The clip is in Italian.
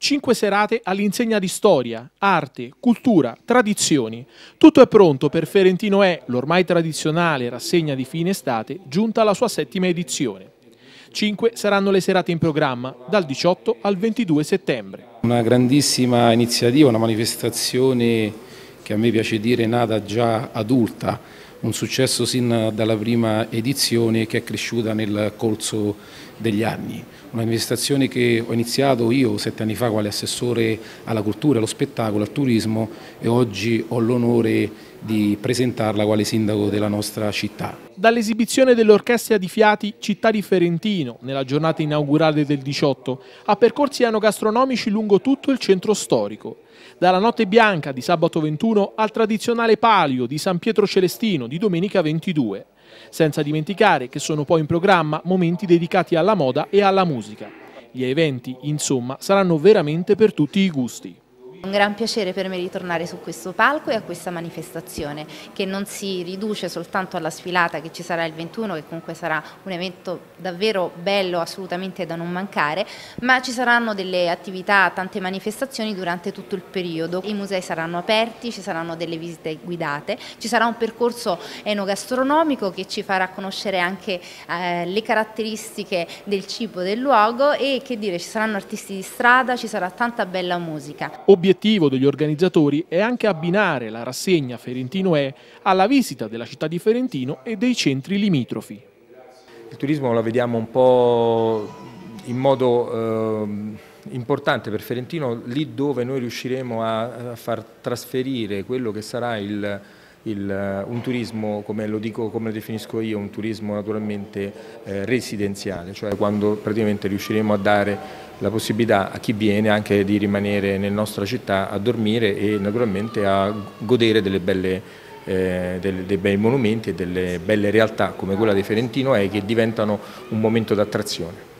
5 serate all'insegna di storia, arte, cultura, tradizioni. Tutto è pronto per Ferentino è, l'ormai tradizionale rassegna di fine estate, giunta alla sua 7ª edizione. 5 saranno le serate in programma, dal 18 al 22 settembre. Una grandissima iniziativa, una manifestazione che a me piace dire nata già adulta, un successo sin dalla prima edizione che è cresciuta nel corso degli anni. Una manifestazione che ho iniziato io 7 anni fa quale assessore alla cultura, allo spettacolo, al turismo e oggi ho l'onore di presentarla quale sindaco della nostra città. Dall'esibizione dell'orchestra di fiati Città di Ferentino, nella giornata inaugurale del 18, a percorsi enogastronomici lungo tutto il centro storico. Dalla Notte Bianca di sabato 21 al tradizionale palio di San Pietro Celestino di domenica 22. Senza dimenticare che sono poi in programma momenti dedicati alla moda e alla musica. Gli eventi, insomma, saranno veramente per tutti i gusti. Un gran piacere per me ritornare su questo palco e a questa manifestazione che non si riduce soltanto alla sfilata che ci sarà il 21, che comunque sarà un evento davvero bello, assolutamente da non mancare, ma ci saranno delle attività, tante manifestazioni durante tutto il periodo. I musei saranno aperti, ci saranno delle visite guidate, ci sarà un percorso enogastronomico che ci farà conoscere anche le caratteristiche del cibo del luogo e che dire, ci saranno artisti di strada, ci sarà tanta bella musica. L'obiettivo degli organizzatori è anche abbinare la rassegna Ferentino è alla visita della città di Ferentino e dei centri limitrofi. Il turismo lo vediamo un po' in modo importante per Ferentino, lì dove noi riusciremo a far trasferire quello che sarà un turismo, come lo definisco io, un turismo naturalmente residenziale, cioè quando praticamente riusciremo a dare la possibilità a chi viene anche di rimanere nella nostra città a dormire e naturalmente a godere dei bei monumenti e delle belle realtà come quella di Ferentino che diventano un momento d'attrazione.